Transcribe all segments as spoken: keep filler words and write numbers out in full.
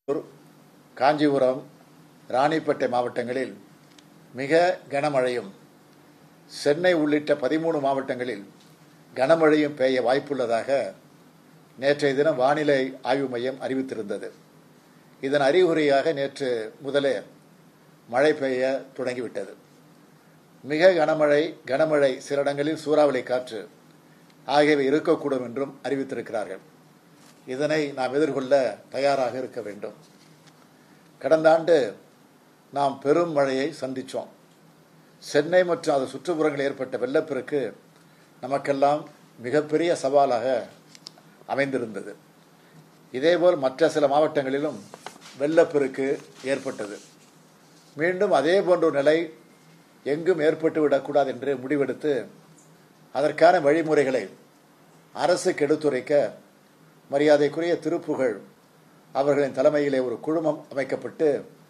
காஞ்சிபுரம், ராணிப்பேட்டை மாவட்டங்களில் மிக கனமழையும், சென்னை உள்ளிட்ட பதிமூணு மாவட்டங்களில் கனமழையும் பெய்ய வாய்ப்புள்ளதாக நேற்றைய தினம் வானிலை ஆய்வு மையம் அறிவித்திருந்தது. இதன் அறிகுறியாக நேற்று முதலே மழை பெய்ய தொடங்கிவிட்டது. மிக கனமழை, கனமழை, சில இடங்களில் சூறாவளி காற்று ஆகியவை இருக்கக்கூடும் என்றும் அறிவித்திருக்கிறார்கள். இதனை நாம் எதிர்கொள்ள தயாராக இருக்க வேண்டும். கடந்த ஆண்டு நாம் பெரும் மழையை சந்தித்தோம். சென்னை மற்றும் அது சுற்றுப்புறங்களில் ஏற்பட்ட வெள்ளப்பெருக்கு நமக்கெல்லாம் மிகப்பெரிய சவாலாக அமைந்திருந்தது. இதேபோல் மற்ற சில மாவட்டங்களிலும் வெள்ளப்பெருக்கு ஏற்பட்டது. மீண்டும் அதே போன்ற நிலை எங்கும் ஏற்பட்டு விடக்கூடாது என்று முடிவெடுத்து அதற்கான வழிமுறைகளை அரசுக்கு எடுத்துரைக்க மரியாதைக்குரிய திருப்புகழ் அவர்களின் தலைமையிலே ஒரு குழுமம் அமைக்கப்பட்டு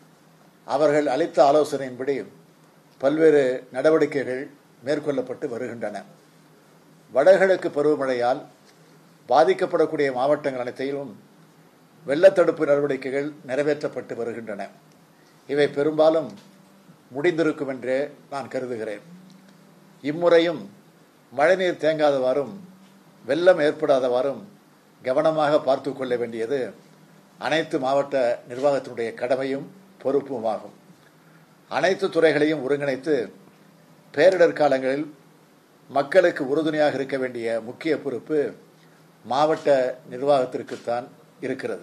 அவர்கள் அளித்த ஆலோசனையின்படி பல்வேறு நடவடிக்கைகள் மேற்கொள்ளப்பட்டு வருகின்றன. வடகிழக்கு பருவமழையால் பாதிக்கப்படக்கூடிய மாவட்டங்கள் அனைத்திலும் வெள்ளத்தடுப்பு நடவடிக்கைகள் நிறைவேற்றப்பட்டு வருகின்றன. இவை பெரும்பாலும் முடிந்திருக்கும் என்றே நான் கருதுகிறேன். இம்முறையும் மழைநீர் தேங்காதவாறும் வெள்ளம் ஏற்படாதவாறும் கவனமாக பார்த்து கொள்ள வேண்டியது அனைத்து மாவட்ட நிர்வாகத்தினுடைய கடமையும் பொறுப்புமாகும். அனைத்து துறைகளையும் ஒருங்கிணைத்து பேரிடர் காலங்களில் மக்களுக்கு உறுதுணையாக இருக்க வேண்டிய முக்கிய பொறுப்பு மாவட்ட நிர்வாகத்திற்குத்தான் இருக்கிறது.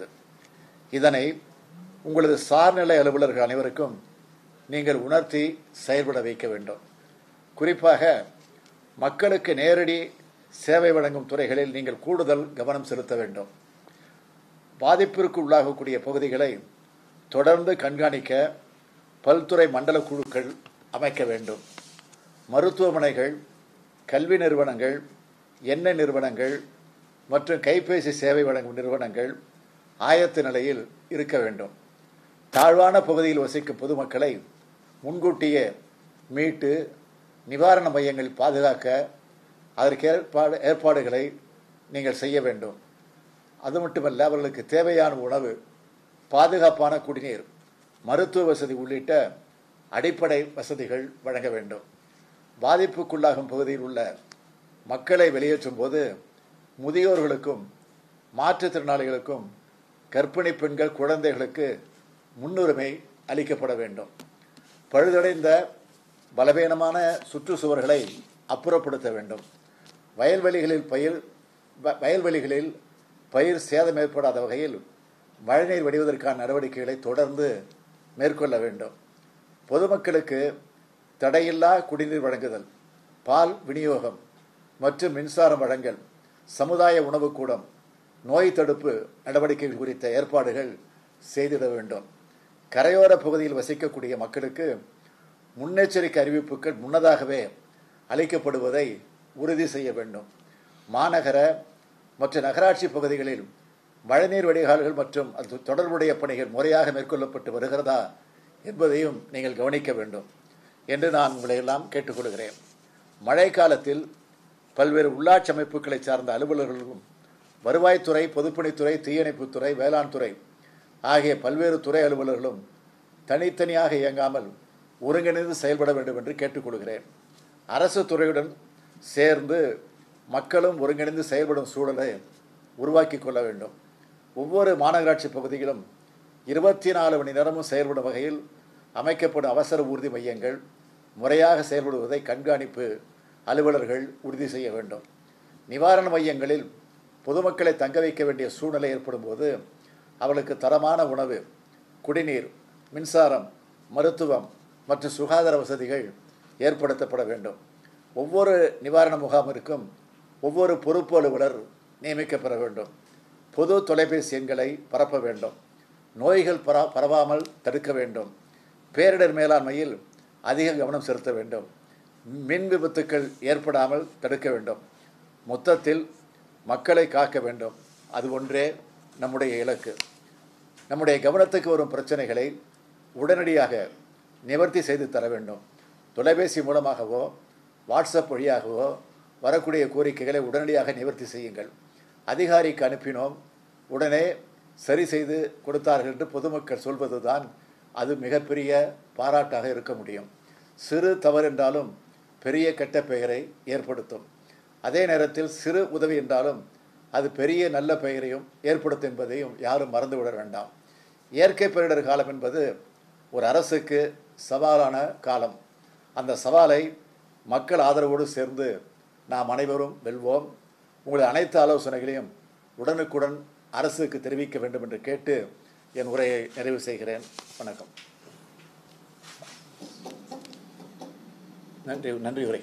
இதனை உங்களது சார்நிலை அலுவலர்கள் அனைவருக்கும் நீங்கள் உணர்த்தி செயல்பட வைக்க வேண்டும். குறிப்பாக மக்களுக்கு நேரடி சேவை வழங்கும் துறைகளில் நீங்கள் கூடுதல் கவனம் செலுத்த வேண்டும். பாதிப்பிற்கு உள்ளாகக்கூடிய பகுதிகளை தொடர்ந்து கண்காணிக்க பல்துறை மண்டல குழுக்கள் அமைக்க வேண்டும். மருத்துவமனைகள், கல்வி நிறுவனங்கள், எண்ணெய் நிறுவனங்கள் மற்றும் கைபேசி சேவை வழங்கும் நிறுவனங்கள் ஆயத்த நிலையில் இருக்க வேண்டும். தாழ்வான பகுதியில் வசிக்கும் பொதுமக்களை முன்கூட்டியே மீட்டு நிவாரண மையங்களில் பாதுகாக்க அதற்கு ஏற்பாடு ஏற்பாடுகளை நீங்கள் செய்ய வேண்டும். அது மட்டுமல்ல, அவர்களுக்கு தேவையான உணவு, பாதுகாப்பான குடிநீர், மருத்துவ வசதி உள்ளிட்ட அடிப்படை வசதிகள் வழங்க வேண்டும். பாதிப்புக்குள்ளாகும் பகுதியில் உள்ள மக்களை வெளியேற்றும் போது முதியோர்களுக்கும் மாற்றுத்திறனாளிகளுக்கும் கர்ப்பிணி பெண்கள், குழந்தைகளுக்கு முன்னுரிமை அளிக்கப்பட வேண்டும். பழுதடைந்த பலவீனமான சுற்றுச்சுவர்களை அப்புறப்படுத்த வேண்டும். வயல்வெளிகளில் பயிர் வயல்வெளிகளில் பயிர் சேதம் ஏற்படாத வகையில் மழைநீர் வடிவதற்கான நடவடிக்கைகளை தொடர்ந்து மேற்கொள்ள வேண்டும். பொதுமக்களுக்கு தடையில்லா குடிநீர் வழங்குதல், பால் விநியோகம் மற்றும் மின்சாரம் வழங்கல், சமுதாய உணவுக்கூடம், நோய் தடுப்பு நடவடிக்கைகள் குறித்த ஏற்பாடுகள் செய்திட வேண்டும். கரையோர பகுதியில் வசிக்கக்கூடிய மக்களுக்கு முன்னெச்சரிக்கை அறிவிப்புகள் முன்னதாகவே அளிக்கப்படுவதை உறுதி செய்ய வேண்டும். மாநகர மற்றும் நகராட்சி பகுதிகளில் மழைநீர் வடிகால்கள் மற்றும் அது தொடர்புடைய பணிகள் முறையாக மேற்கொள்ளப்பட்டு வருகிறதா என்பதையும் நீங்கள் கவனிக்க வேண்டும் என்று நான் உங்களை எல்லாம் கேட்டுக்கொள்கிறேன். மழை காலத்தில் பல்வேறு உள்ளாட்சி அமைப்புகளை சார்ந்த அலுவலர்களும் வருவாய்த்துறை, பொதுப்பணித்துறை, தீயணைப்புத்துறை, வேளாண் துறை ஆகிய பல்வேறு துறை அலுவலர்களும் தனித்தனியாக இயங்காமல் ஒருங்கிணைந்து செயல்பட வேண்டும் என்று கேட்டுக்கொள்கிறேன். அரசு துறையுடன் சேர்ந்து மக்களும் ஒருங்கிணைந்து செயல்படும் சூழலை உருவாக்கி கொள்ள வேண்டும். ஒவ்வொரு மாநகராட்சி பகுதியிலும் இருபத்தி நாலு மணி நேரமும் செயல்படும் வகையில் அமைக்கப்படும் அவசர ஊர்தி மையங்கள் முறையாக செயல்படுவதை கண்காணிப்பு அலுவலர்கள் உறுதி செய்ய வேண்டும். நிவாரண மையங்களில் பொதுமக்களை தங்க வைக்க வேண்டிய சூழ்நிலை ஏற்படும் போது அவர்களுக்கு தரமான உணவு, குடிநீர், மின்சாரம், மருத்துவம் மற்றும் சுகாதார வசதிகள் ஏற்படுத்தப்பட வேண்டும். ஒவ்வொரு நிவாரண முகாமிற்கும் ஒவ்வொரு பொறுப்பு அலுவலர் நியமிக்கப்பட வேண்டும். பொது தொலைபேசி எண்களை பரப்ப வேண்டும். நோய்கள் பரா பரவாமல் தடுக்க வேண்டும். பேரிடர் மேலாண்மையில் அதிக கவனம் செலுத்த வேண்டும். மின் விபத்துக்கள் ஏற்படாமல் தடுக்க வேண்டும். மொத்தத்தில் மக்களை காக்க வேண்டும். அது ஒன்றே நம்முடைய இலக்கு. நம்முடைய கவனத்துக்கு வரும் பிரச்சனைகளை உடனடியாக நிவர்த்தி செய்து தர வேண்டும். தொலைபேசி மூலமாகவோ வாட்ஸ்அப் வழியாகவோ வரக்கூடிய கோரிக்கைகளை உடனடியாக நிவர்த்தி செய்யுங்கள். அதிகாரிக்கு அனுப்பினோம், உடனே சரி செய்து கொடுத்தார்கள் என்று பொதுமக்கள் சொல்வதுதான் அது மிகப்பெரிய பாராட்டாக இருக்க முடியும். சிறு தவறு என்றாலும் பெரிய கெட்ட பெயரை ஏற்படுத்தும். அதே நேரத்தில் சிறு உதவி என்றாலும் அது பெரிய நல்ல பெயரையும் ஏற்படுத்தும் என்பதையும் யாரும் மறந்துவிட வேண்டாம். இயற்கை பேரிடர் காலம் என்பது ஒரு அரசுக்கு சவாலான காலம். அந்த சவாலை மக்கள் ஆதரவோடு சேர்ந்து நாம் அனைவரும் வெல்வோம். உங்களுடைய அனைத்து ஆலோசனைகளையும் உடனுக்குடன் அரசுக்கு தெரிவிக்க வேண்டும் என்று கேட்டு என் உரையை நிறைவு செய்கிறேன். வணக்கம். நன்றி நன்றி உரை.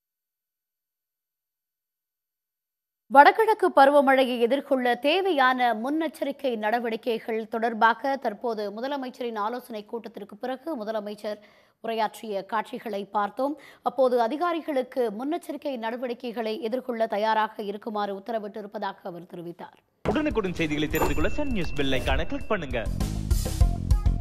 வடகிழக்கு பருவமழையை எதிர்கொள்ள தேவையான முன்னெச்சரிக்கை நடவடிக்கைகள் தொடர்பாக தற்போது முதலமைச்சரின் ஆலோசனை கூட்டத்திற்கு பிறகு முதலமைச்சர் உரையாற்றிய காட்சிகளை பார்த்தோம். அப்போது அதிகாரிகளுக்கு முன்னெச்சரிக்கை நடவடிக்கைகளை எதிர்கொள்ள தயாராக இருக்குமாறு உத்தரவிட்டு இருப்பதாக அவர் தெரிவித்தார். உடனுக்குடன் செய்திகளை தெரிந்து கொள்ள சன் நியூஸ் பெல் ஐகானை கிளிக் பண்ணுங்க.